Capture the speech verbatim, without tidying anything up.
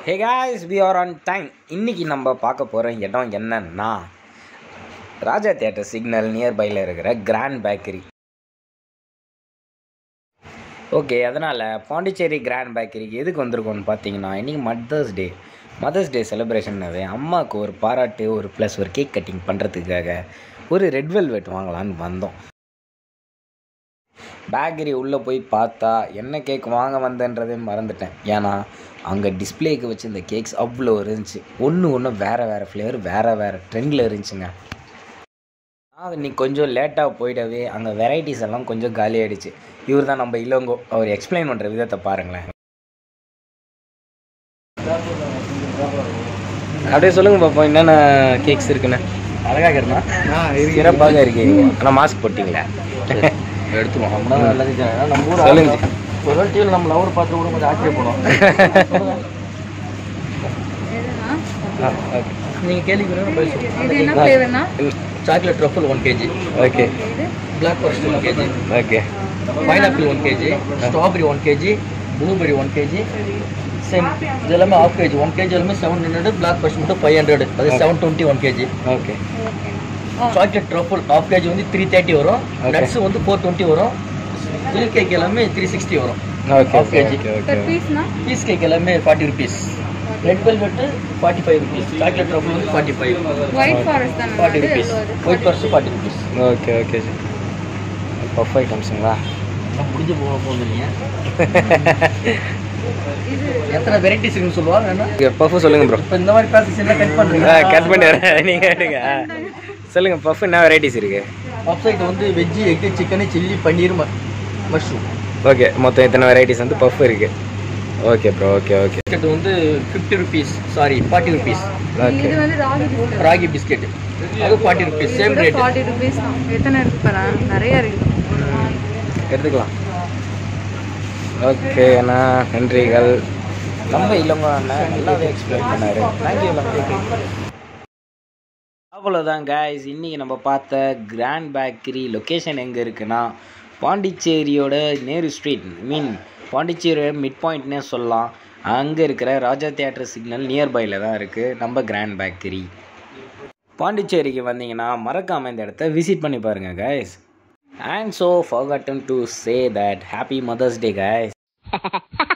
Hey guys, we are on time. இன்னைக்கு நம்ம பார்க்க போகிற இடம் என்னன்னா ராஜா தியேட்டர் சிக்னல் நியர்பையில் இருக்கிற கிராண்ட் பேக்கரி. ஓகே, அதனால் பாண்டிச்சேரி கிராண்ட் பேக்கரிக்கு எதுக்கு வந்திருக்கோன்னு பார்த்தீங்கன்னா, இன்றைக்கி மதர்ஸ் டே மதர்ஸ் டே செலிப்ரேஷன்னாவே அம்மாவுக்கு ஒரு பாராட்டு ஒரு ப்ளஸ் ஒரு கேக் கட்டிங் பண்ணுறதுக்காக ஒரு ரெட் வெல்வெட் வாங்கலான்னு வந்தோம். பேக்கரி உள்ளே போய் பார்த்தா என்ன கேக் வாங்க வந்தேன்றதே மறந்துட்டேன். ஏன்னா அங்கே டிஸ்பிளேக்கு வச்சு இந்த கேக்ஸ் அவ்வளோ இருந்துச்சு. ஒன்று ஒன்று வேறு வேறு ஃப்ளேவர் வேறு வேறு ட்ரெண்டில் இருந்துச்சுங்க. நான் இன்னைக்கு கொஞ்சம் லேட்டாக போயிடவே அங்கே வெரைட்டிஸ் எல்லாம் கொஞ்சம் காலி ஆகிடுச்சு. இவர் தான் நம்ம இளங்கோ. அவர் எக்ஸ்பிளைன் பண்ணுற விதத்தை பாருங்களேன். அப்படியே சொல்லுங்கள் பார்ப்போம், என்னென்ன கேக்ஸ் இருக்குன்னு. அழகாக இருந்தா சிறப்பாக இருக்கீங்க. ஆனால் மாஸ்க் போட்டிங்களா? எடுத்துருவோம். அப்படின்னா நல்லது. நம்ம ஊர் சொல்லுங்க. ஒரு வேலை டிவியில் நம்ம லவர் பார்த்து கூட கொஞ்சம் ஆச்சரியப்படும். நீங்கள் கேள்விக்கிறேன். Chocolate truffle one KG. Okay. Black forest one KG. Okay. Pineapple one KG. Strawberry one KG. Blueberry one KG. Same இது எல்லாமே ஆஃப் கேஜி. ஒன் கேஜி எல்லாமே செவன் ஹண்ட்ரட். பிளாக் ஃபாரஸ்ட் மட்டும் ஃபைவ் ஹண்ட்ரட். அது seven twenty one KG. Okay. Chocolate truffle half KG வந்து three thirty வரும். Nuts வந்து four twenty வரும். Milk cake எல்லாமே த்ரீ சிக்ஸ்டி வரும். ஓகே. Half KG. பீஸ்னா பீஸ் கேக் எல்லாமே forty rupees. Red velvet forty five rupees. Chocolate truffle வந்து forty five. White forest தான் forty rupees. White forest forty rupees. Okay okay sir. Puff ஐட்டம்ஸுங்களா? நான் முடிஞ்சு போக போகிறீங்க. எத்தனை வெரைட்டிஸ் இருக்குன்னு சொல்லுவாங்க. என்ன பஃப் சொல்லுங்கள் ப்ரோ. இப்போ இந்த மாதிரி ப்ராசஸ் எல்லாம் கட் பண்ணுறீங்க. கட் பண்ணி வரேன், நீங்கள் எடுங்க. சொல்லுங்கள், பஃப் என்ன வெரைட்டிஸ் இருக்குது? வெப்சைட் வந்து veg egg chicken chilli paneer mushroom. Okay, மொத்தம் இத்தனை வெரைட்டிஸ் வந்து பஃப் இருக்குது. Okay bro. Okay okay. Biscuit வந்து fifty rupees. Sorry forty rupees. Okay. இது வந்து ராகி பிஸ்கட். ராகி பிஸ்கெட் அது forty rupees. Same rate. Forty rupees தான். எத்தனை இருக்கு பாரு, நிறைய இருக்கு. எடுத்துக்கலாம். ஓகே அண்ணா, நன்றிகள். நம்ம இல்லைங்க அண்ணா நல்லாவே எக்ஸ்பிளைன் பண்ணார். தேங்க்யூ. அவ்வளோதான் கைஸ், இன்றைக்கி நம்ம பார்த்த கிராண்ட் பேக்கரி லொக்கேஷன் எங்கே இருக்குன்னா பாண்டிச்சேரியோட நேரு ஸ்ட்ரீட், மீன் பாண்டிச்சேரியோட மிட் பாயிண்ட்னே சொல்லலாம். அங்கே இருக்கிற ராஜா தியேட்டர் சிக்னல் நியர்பையில் தான் இருக்குது நம்ம கிராண்ட் பேக்கரி. பாண்டிச்சேரிக்கு வந்தீங்கன்னா மறக்காமல் இந்த இடத்த விசிட் பண்ணி பாருங்கள் guys. And so forgotten to say that happy Mother's Day guys.